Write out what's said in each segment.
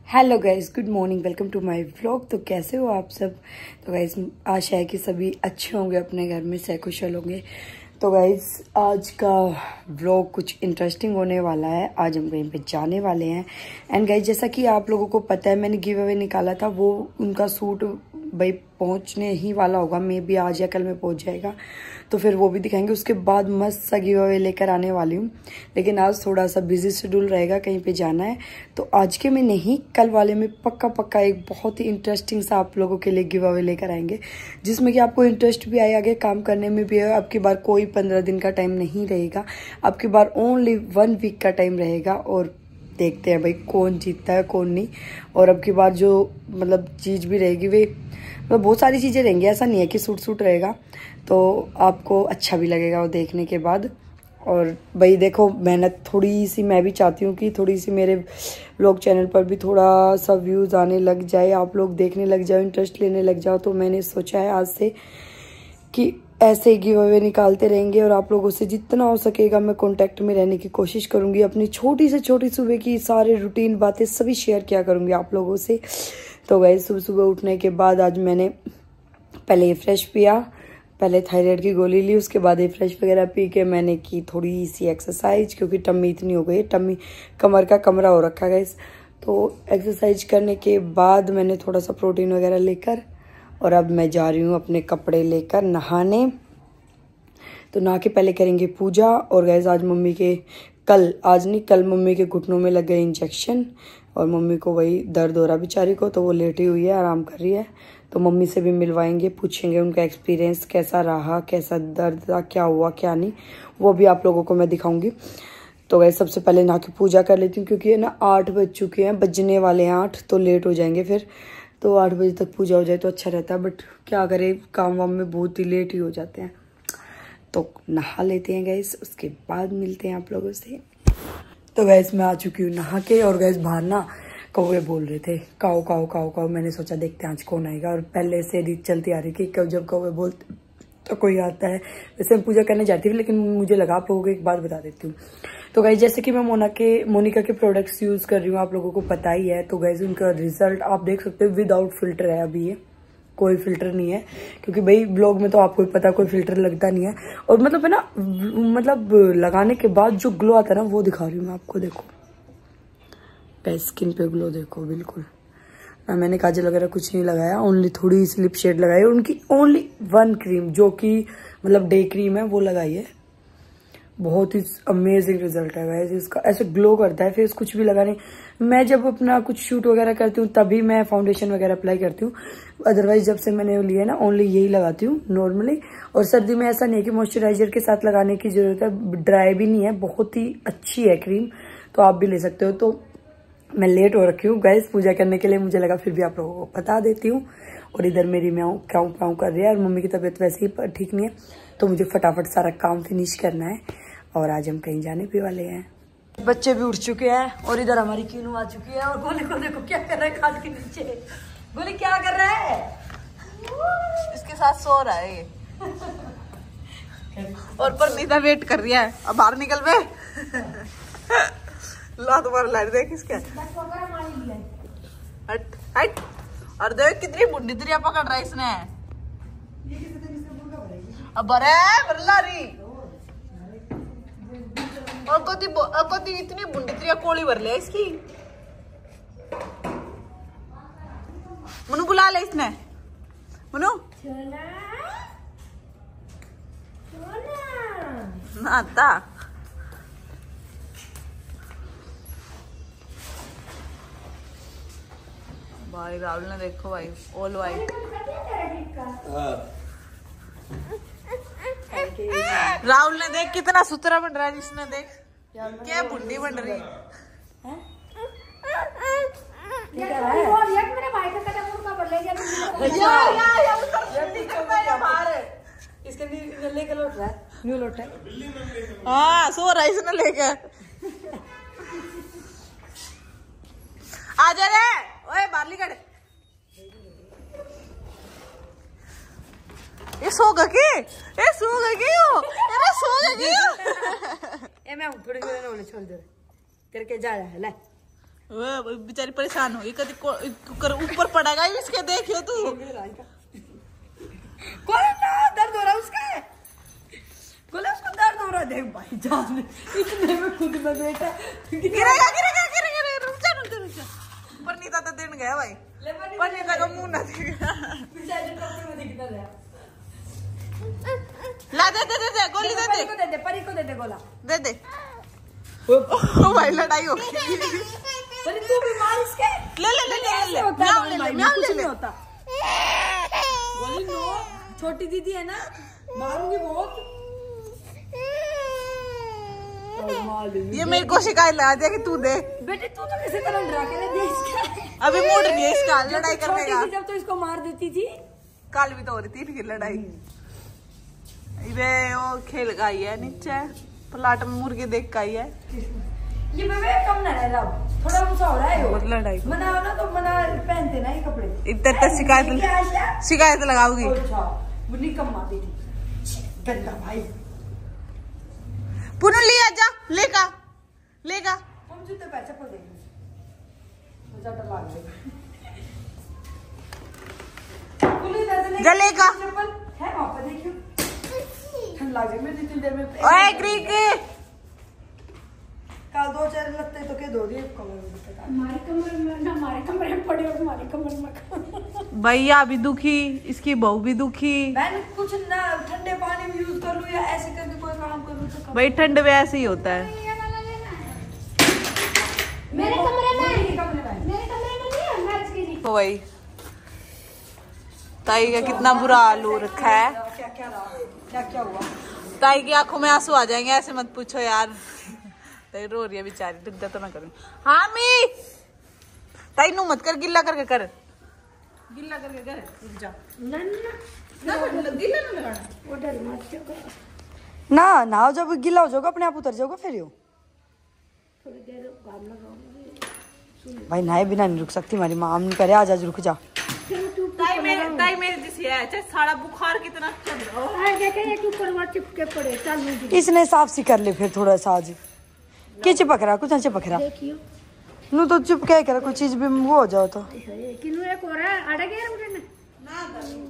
Hello guys, good morning, welcome to my vlog. तो कैसे हो आप सब? तो गाइज आशा है कि सभी अच्छे होंगे, अपने घर में सकुशल होंगे। तो गाइज आज का व्लॉग कुछ इंटरेस्टिंग होने वाला है। आज हम कहीं पे जाने वाले हैं। एंड गाइज जैसा कि आप लोगों को पता है, मैंने गिव अवे निकाला था, वो उनका सूट भाई पहुंचने ही वाला होगा, मे बी आज या कल में पहुंच जाएगा। तो फिर वो भी दिखाएंगे। उसके बाद मस्त सा गिव अवे लेकर आने वाली हूँ, लेकिन आज थोड़ा सा बिजी शेड्यूल रहेगा, कहीं पे जाना है। तो आज के में नहीं, कल वाले में पक्का एक बहुत ही इंटरेस्टिंग सा आप लोगों के लिए गिव अवे लेकर आएंगे, जिसमें कि आपको इंटरेस्ट भी आए, आगे काम करने में भी है। आपकी बार कोई 15 दिन का टाइम नहीं रहेगा, आपकी बार ओनली 1 वीक का टाइम रहेगा। और देखते हैं भाई कौन जीतता है कौन नहीं। और अब की बार जो मतलब चीज़ भी रहेगी, वे मतलब बहुत सारी चीज़ें रहेंगी, ऐसा नहीं है कि सूट रहेगा। तो आपको अच्छा भी लगेगा वो देखने के बाद। और भाई देखो, मेहनत थोड़ी सी मैं भी चाहती हूँ कि थोड़ी सी मेरे व्लॉग चैनल पर भी थोड़ा सा व्यूज़ आने लग जाए, आप लोग देखने लग जाओ, इंटरेस्ट लेने लग जाओ। तो मैंने सोचा है आज से कि ऐसे ही गिव अवे निकालते रहेंगे, और आप लोगों से जितना हो सकेगा मैं कांटेक्ट में रहने की कोशिश करूंगी। अपनी छोटी से छोटी सुबह की सारे रूटीन बातें सभी शेयर किया करूंगी आप लोगों से। तो वैसे सुबह सुबह उठने के बाद आज मैंने पहले फ्रेश पिया, पहले थायराइड की गोली ली, उसके बाद ये फ्रेश वगैरह पी के मैंने की थोड़ी सी एक्सरसाइज, क्योंकि टम्मी इतनी हो गई, टम्मी कमर का कमरा हो रखा है। तो एक्सरसाइज करने के बाद मैंने थोड़ा सा प्रोटीन वगैरह लेकर, और अब मैं जा रही हूँ अपने कपड़े लेकर नहाने। तो नहा के पहले करेंगे पूजा। और गैस आज मम्मी के कल मम्मी के घुटनों में लग गए इंजेक्शन, और मम्मी को वही दर्द हो रहा बेचारी को, तो वो लेटी हुई है, आराम कर रही है। तो मम्मी से भी मिलवाएंगे, पूछेंगे उनका एक्सपीरियंस कैसा रहा, कैसा दर्द था, क्या हुआ क्या नहीं, वो भी आप लोगों को मैं दिखाऊंगी। तो गैस सबसे पहले नहा के पूजा कर लेती हूँ, क्योंकि ना 8 बज चुके हैं, बजने वाले हैं 8, तो लेट हो जाएंगे फिर। तो 8 बजे तक पूजा हो जाए तो अच्छा रहता है, बट क्या करें, काम वाम में बहुत ही लेट ही हो जाते हैं। तो नहा लेते हैं गैस, उसके बाद मिलते हैं आप लोगों से। तो गैस मैं आ चुकी हूँ नहा के। और गैस बाहर ना कौवे बोल रहे थे, काऊ काऊ काऊ काऊ। मैंने सोचा देखते हैं आज कौन आएगा, और पहले से रीत चलती आ रही थी कि जब कौवे बोलते तो कोई आता है। वैसे मैं पूजा करने जाती थी, लेकिन मुझे लगा आप लोगों को एक बात बता देती हूँ। तो गाइस जैसे कि मैं मोनिका के प्रोडक्ट्स यूज कर रही हूँ, आप लोगों को पता ही है। तो गाइस उनका रिजल्ट आप देख सकते हो, विदाउट फिल्टर है अभी, ये कोई फिल्टर नहीं है, क्योंकि भाई ब्लॉग में तो आपको पता कोई फिल्टर लगता नहीं है। और मतलब है ना, मतलब लगाने के बाद जो ग्लो आता है ना, वो दिखा रही हूँ मैं आपको। देखो गाइस स्किन पे ग्लो देखो, बिल्कुल ना मैंने काजल वगैरह कुछ नहीं लगाया, ओनली थोड़ी सी लिप शेड लगाई, और उनकी ओनली 1 क्रीम जो कि मतलब डे क्रीम है वो लगाई है। बहुत ही अमेजिंग रिजल्ट है गाइस इसका, ऐसे ग्लो करता है फेस, कुछ भी लगाने। मैं जब अपना कुछ शूट वगैरह करती हूँ तभी मैं फाउंडेशन वगैरह अप्लाई करती हूँ, अदरवाइज जब से मैंने लिया ना ओनली यही लगाती हूँ नॉर्मली। और सर्दी में ऐसा नहीं है कि मॉइस्चराइजर के साथ लगाने की जरूरत है, ड्राई भी नहीं है, बहुत ही अच्छी है क्रीम, तो आप भी ले सकते हो। तो मैं लेट हो रखी हूँ गाइस पूजा करने के लिए, मुझे लगा फिर भी आप लोगों को बता देती हूँ। और इधर मेरी म्याऊं क्याऊं प्याऊं कर रही है, और मम्मी की तबीयत वैसे ही ठीक नहीं है, तो मुझे फटाफट सारा काम फिनिश करना है। और आज हम कहीं जाने भी वाले हैं। बच्चे भी उठ चुके हैं, और इधर हमारी कीनू आ चुकी है। और गोली को देखो क्या कर रहा है खाट के नीचे। गोली क्या कर रहा है? इसके साथ सो रहा है ये। और परनीता वेट कर रही है, अब बाहर निकल बे। ला तुम्हारा लाइट देख इसके, हट हट। और देख कितनी बुंडी तिरिया पकड़ रहा है इसने। अब बरे बरला रही, और कोती इतनी बुंडी तिरिया कोली भर ले इसकी। मनु बुला ले इसने, मनु नाता। भाई राहुल ने देखो भाई ऑल वाइट। राहुल ने देख कितना सुथरा बन रहा है, जिसने देख क्या बुंडी बन रही है। इसके लेके लौट रहा है, न्यू लौट है। हाँ सो रहा है इसने लेके। आ जा रे, ओए बाहर निकल। ये सो गई, ये सो गई हो, ये सो गई हो। ए मैं थोड़ी देर छोड़ दे, करके जा रहा है ले। वो बेचारी परेशान होगी कभी कुकर ऊपर पड़ेगा इसके, देखियो तू। कोई ना दर्द हो रहा है उसका, बोले उसको दर्द हो रहा है। देख भाई जान इतने में खुद में बेटा गिरेगा गिरेगा गिरेगा, रुक जा रुक जा रुक जा। परनीता तो दिन गया भाई, परनीता का मुंह ना दिखेगा। ला दे दे दे दे गोली दे दे, परी को दे दे गोला दे दे। ओ भाई लड़ाई हो गई। परी तू भी मार इसके, ले ले ले ले म्याऊ ले ले म्याऊ ले ले। गोली नो, छोटी दीदी है ना, मारूंगी बहुत। ये मेरे को शिकायत लगा दिया कि तू दे। बेटे तू तो किसी तरह डरा के दे इसका। अभी मूड नहीं है इसका लड़ाई करने का। जब तो इसको मार देती थी, कल भी तो हो रही थी इनकी लड़ाई। ये वो खेल का ही है नीचे प्लाट में मुर्गे देख का ही है। ये बेबे कम ना है, थोड़ा गुस्सा हो रहा है। बहुत लड़ाई मना ना तो मना पहनते ना ये कपड़े। इतने शिकायत लगाऊंगी। बुन्नी कम मारती थी गंदा भाई। पुनः लिया जा लेगा लेगा। हम जूते पैर चप्पल देंगे जलेगा है वहाँ पर, देखियो ठंड लग जाए मेरी इतनी देर में। ओए ग्रीक कल 2-4 लगते तो के दो दिए हमारी कमर में ना, हमारे कमरे में पड़े और हमारी कमर में। भैया भी दुखी, इसकी बहू भी दुखी। मैं कुछ ना ठंडे पानी में यूज कर लूं या ऐसे करके कोई काम करूं तो भाई ठंड में ऐसे ही होता है। मेरे कमरे में नहीं है मैच के लिए। वही ताई का कितना बुरा हाल हो रखा है। क्या हुआ? ताई की आंखों में आंसू आ जाएंगे, ऐसे मत पूछो यार। ताई रो रही है बेचारी, दुख तो मैं करूँ। हाँ मी ताई नू मत कर, गिल्ला करके कर, गिल्ला करके कर। रुक जा ना गिल्ला ना लगाना, वो डर मत ना ना, जब गिल्ला हो जाएगा अपने आप उतर जाओगा फिर। थोड़ी देर गाम लगाऊंगी भाई, नहाए बिना नहीं रुक सकती। हमारी माँ ने करे आज रुक जा। ताई मेरे जैसी है, चाहे सारा बुखार कितना चल रहा है। देखे एक ऊपर वहाँ चिपके पड़े, चल इसने साफ सी कर ले फिर थोड़ा सा। आज क्या चिपक रहा, कुछ चिपक रहा नू तो चिपके कर कोई चीज भी वो हो जाओ तो। किनु एक हो रहा है, अड़ गया उड़ने ना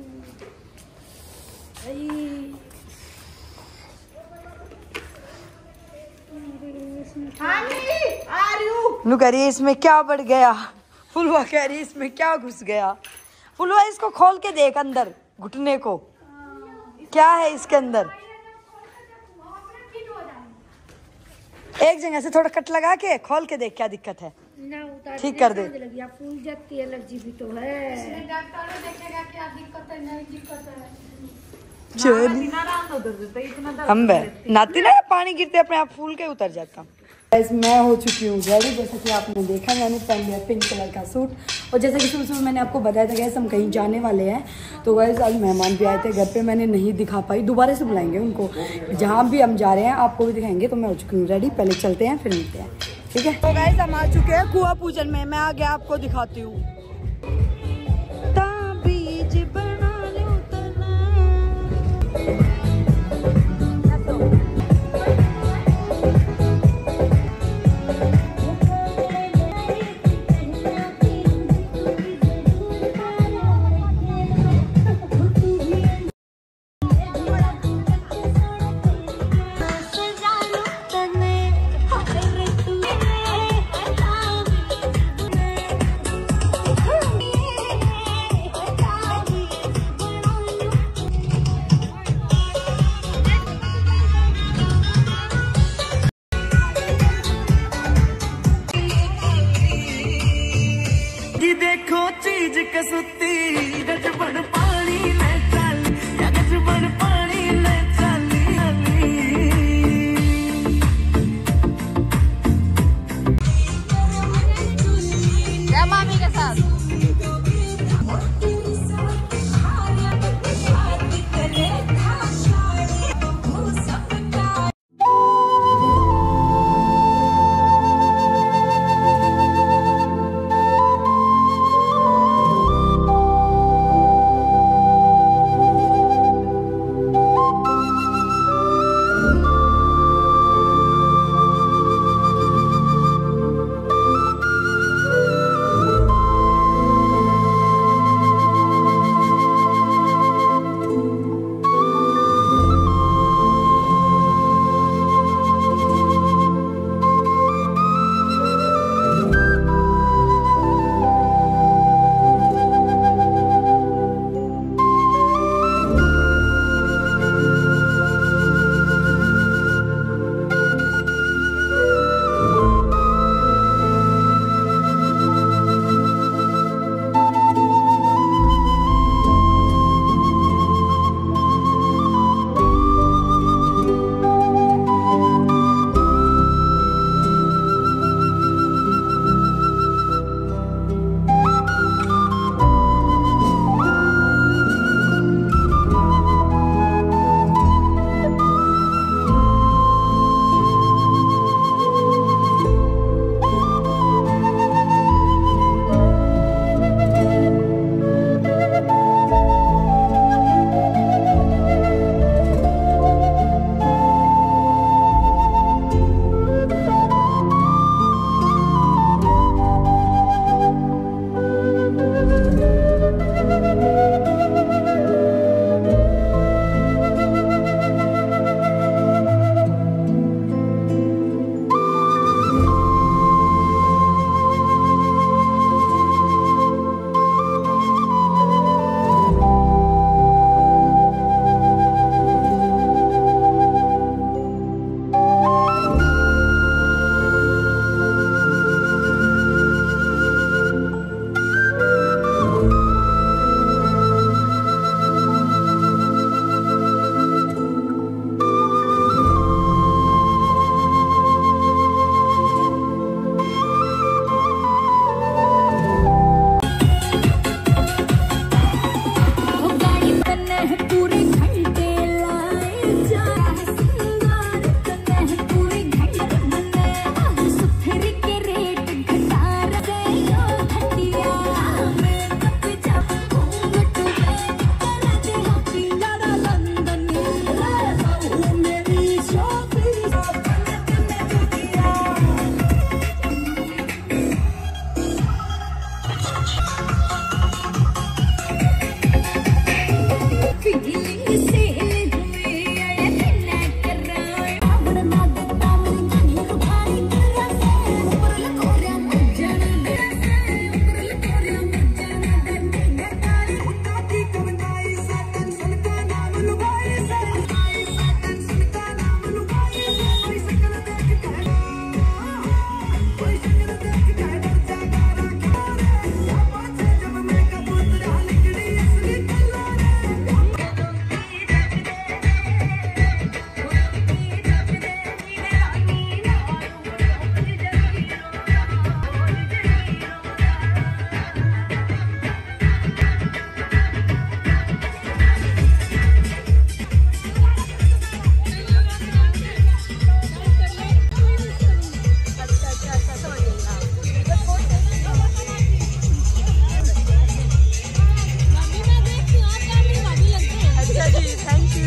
नू कह रही है इसमें क्या बढ़ गया। फुलवा कह रही है इसमें क्या घुस गया। फुलवा इसको खोल के देख अंदर, घुटने को क्या है इसके अंदर। एक जगह से थोड़ा कट लगा के खोल के देख क्या दिक्कत है, ठीक कर दे। फूल जाती एलर्जी भी तो है। हम नाती ना पानी गिरते अपने आप फूल के उतर जाता। मैं हो चुकी हूँ रेडी, जैसा कि आपने देखा मैंने पहन लिया पिंक कलर का सूट। और जैसा कि सुबह मैंने आपको बताया था गैस हम कहीं जाने वाले हैं, तो गैस आज मेहमान भी आए थे घर पे, मैंने नहीं दिखा पाई। दोबारा से बुलाएंगे उनको, जहाँ भी हम जा रहे हैं आपको भी दिखाएंगे। तो मैं हो चुकी हूँ रेडी, पहले चलते हैं फिर मिलते हैं, ठीक है। तो गैस हम आ चुके हैं कुआं पूजन में, मैं आगे आपको दिखाती हूँ।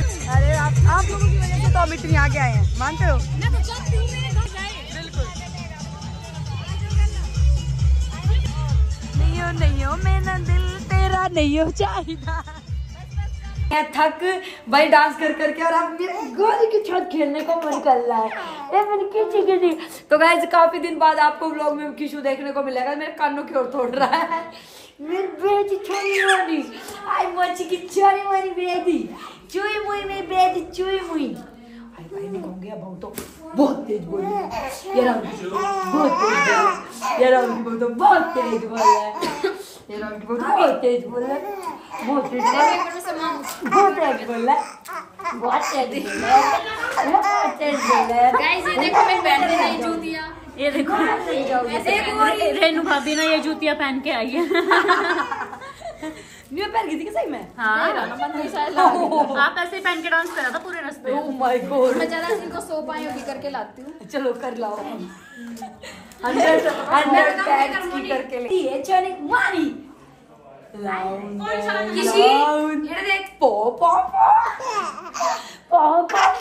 अरे आप लोगों की वजह से तो हम इतने आगे आए हैं, मानते हो? नहीं हो मेरा दिल तेरा नहीं हो चाहिए। मैं थक भाई डांस कर करके और अब मेरे गोली की छत खेलने को मन कर रहा है। ये मैंने किसी की नहीं। तो गाइस काफी दिन बाद आपको व्लॉग में किशु देखने को मिलेगा। मेरे कानों की ओर तोड़ रहा है। मेरी बेटी छोरी वाली आई मच्छी की छोरी वाली बेटी चुई मुई में बेटी चुई मुई। आई भाई ने कह गया बहुत तेज बोल रही है। ये राम बहुत तेज बोल रहा है। ये राम की बहुत तेज बोल रहा है। ये राम की बहुत तेज बोल रहा है। बहुत तेज बोल रहा है। बहुत तेज बोल रहा है। बहुत तेज बोल रहा है। बहुत तेज बोल रहा है। गाइस ये देखो मेरी बहन ने नई जूतियां, ये देखो रेनू भाभी ना ये जूतियां पहन के आई है। न्यू पहन गई थी कि सही में? हाँ आप ऐसे पहन के डांस करा था पूरे रास्ते। Oh my god. मैं जरा इनको सो पाई होगी करके लाती हूँ। चलो कर लाओ। 100 टैग्स की करके ले ये चने मारी किसी ये देख पो पो पो पो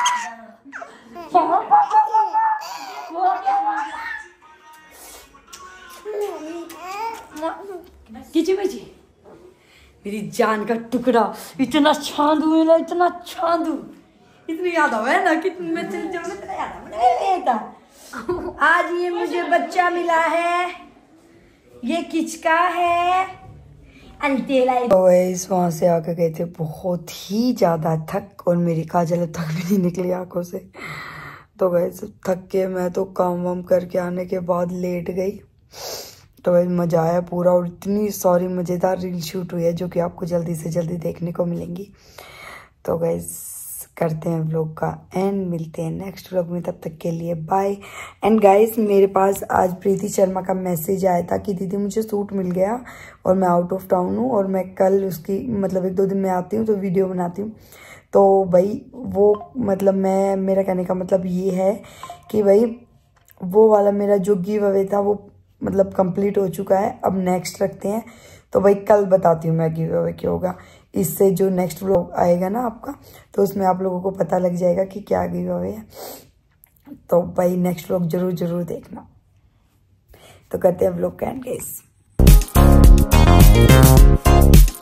किची बची मेरी जान का टुकड़ा। इतना छांदू मिला, इतना छांदू, इतनी याद आवा है ना कि मैं चल जब मैं तेरा याद था। आज ये मुझे बच्चा मिला है, ये किचका है अंतेला। वहां से आके गए थे बहुत ही ज्यादा थक और मेरी काजल तक भी नहीं निकली आंखों से। तो गए थक के मैं तो काम वाम करके आने के बाद लेट गई। तो वही मज़ा आया पूरा और इतनी सारी मज़ेदार रील शूट हुई है जो कि आपको जल्दी से जल्दी देखने को मिलेंगी। तो गाइस करते हैं व्लॉग का एंड मिलते हैं नेक्स्ट व्लॉग में, तब तक के लिए बाय। एंड गाइस मेरे पास आज प्रीति शर्मा का मैसेज आया था कि दीदी मुझे सूट मिल गया और मैं आउट ऑफ टाउन हूँ और मैं कल उसकी मतलब 1-2 दिन में आती हूँ तो वीडियो बनाती हूँ। तो भाई वो मतलब मेरा कहने का मतलब ये है कि भाई वो वाला मेरा जो गिव अवे था वो मतलब कंप्लीट हो चुका है। अब नेक्स्ट रखते हैं। तो भाई कल बताती हूँ मैं गिव अवे क्या होगा। इससे जो नेक्स्ट व्लॉग आएगा ना आपका तो उसमें आप लोगों को पता लग जाएगा कि क्या गिव अवे है। तो भाई नेक्स्ट व्लॉग जरूर देखना। तो करते हैं व्लॉग का एंड गाइस।